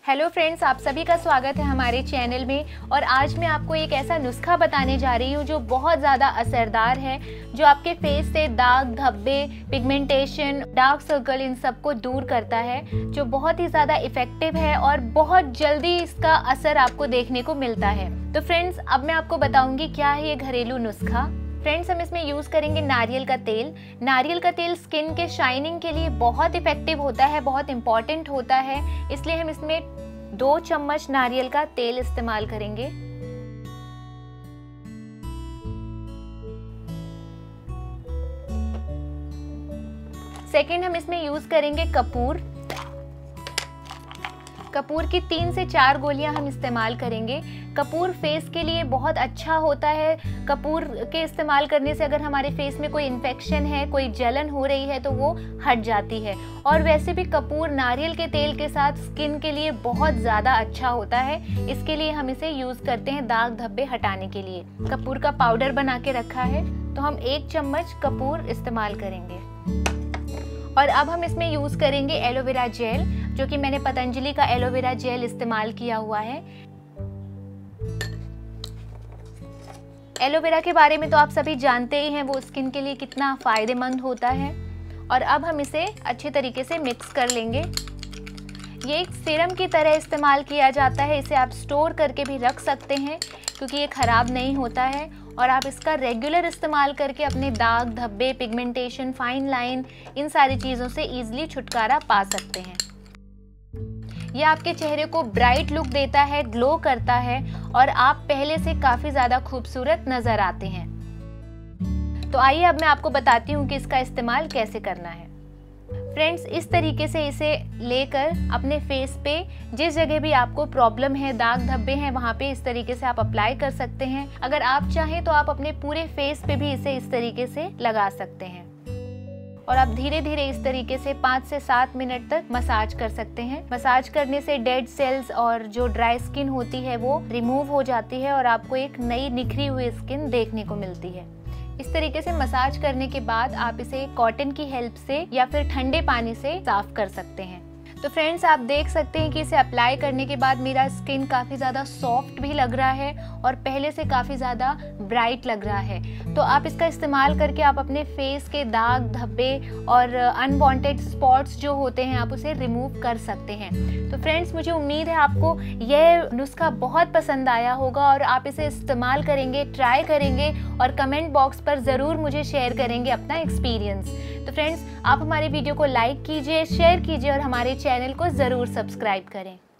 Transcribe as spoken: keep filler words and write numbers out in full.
Hello friends, आप सभी का स्वागत है हमारे चैनल में। और आज मैं आपको एक ऐसा नुस्खा बताने जा रही हूँ जो बहुत ज़्यादा असरदार है, जो आपके फेस से दाग, धब्बे, पिगमेंटेशन, डार्क सर्कल इन सबको दूर करता है, जो बहुत ही ज़्यादा इफ़ेक्टिव है और बहुत जल्दी इसका असर आपको देखने को मिलता है। तो फ्रेंड्स, अब मैं आपको बताऊँगी क्या है ये घरेलू नुस्खा। फ्रेंड्स, हम इसमें यूज़ करेंगे नारियल का तेल। नारियल का तेल स्किन के शाइनिंग के लिए बहुत इफ़ेक्टिव होता है, बहुत इम्पॉर्टेंट होता है, इसलिए हम इसमें दो चम्मच नारियल का तेल इस्तेमाल करेंगे। सेकंड, हम इसमें यूज़ करेंगे कपूर। कपूर की तीन से चार गोलियां हम इस्तेमाल करेंगे। कपूर फेस के लिए बहुत अच्छा होता है। कपूर के इस्तेमाल करने से अगर हमारे फेस में कोई इन्फेक्शन है, कोई जलन हो रही है तो वो हट जाती है। और वैसे भी कपूर नारियल के तेल के साथ स्किन के लिए बहुत ज़्यादा अच्छा होता है, इसके लिए हम इसे यूज़ करते हैं दाग धब्बे हटाने के लिए। कपूर का पाउडर बना के रखा है, तो हम एक चम्मच कपूर इस्तेमाल करेंगे। और अब हम इसमें यूज़ करेंगे एलोवेरा जेल, जो कि मैंने पतंजलि का एलोवेरा जेल इस्तेमाल किया हुआ है। एलोवेरा के बारे में तो आप सभी जानते ही हैं, वो स्किन के लिए कितना फ़ायदेमंद होता है। और अब हम इसे अच्छे तरीके से मिक्स कर लेंगे। ये एक सीरम की तरह इस्तेमाल किया जाता है, इसे आप स्टोर करके भी रख सकते हैं क्योंकि ये ख़राब नहीं होता है। और आप इसका रेगुलर इस्तेमाल करके अपने दाग, धब्बे, पिगमेंटेशन, फाइन लाइन, इन सारी चीज़ों से ईजिली छुटकारा पा सकते हैं। यह आपके चेहरे को ब्राइट लुक देता है, ग्लो करता है और आप पहले से काफ़ी ज़्यादा खूबसूरत नज़र आते हैं। तो आइए अब मैं आपको बताती हूँ कि इसका इस्तेमाल कैसे करना है। फ्रेंड्स, इस तरीके से इसे लेकर अपने फेस पे जिस जगह भी आपको प्रॉब्लम है, दाग धब्बे हैं, वहाँ पे इस तरीके से आप अप्लाई कर सकते हैं। अगर आप चाहें तो आप अपने पूरे फेस पे भी इसे इस तरीके से लगा सकते हैं। और आप धीरे धीरे इस तरीके से पाँच से सात मिनट तक मसाज कर सकते हैं। मसाज करने से डेड सेल्स और जो ड्राई स्किन होती है वो रिमूव हो जाती है और आपको एक नई निखरी हुई स्किन देखने को मिलती है। इस तरीके से मसाज करने के बाद आप इसे कॉटन की हेल्प से या फिर ठंडे पानी से साफ कर सकते हैं। तो फ्रेंड्स, आप देख सकते हैं कि इसे अप्लाई करने के बाद मेरा स्किन काफ़ी ज़्यादा सॉफ्ट भी लग रहा है और पहले से काफ़ी ज़्यादा ब्राइट लग रहा है। तो आप इसका इस्तेमाल करके आप अपने फेस के दाग, धब्बे और अनवांटेड स्पॉट्स जो होते हैं, आप उसे रिमूव कर सकते हैं। तो फ्रेंड्स, मुझे उम्मीद है आपको यह नुस्खा बहुत पसंद आया होगा और आप इसे इस्तेमाल करेंगे, ट्राई करेंगे और कमेंट बॉक्स पर ज़रूर मुझे शेयर करेंगे अपना एक्सपीरियंस। तो फ्रेंड्स, आप हमारे वीडियो को लाइक कीजिए, शेयर कीजिए और हमारे चैनल को ज़रूर सब्सक्राइब करें।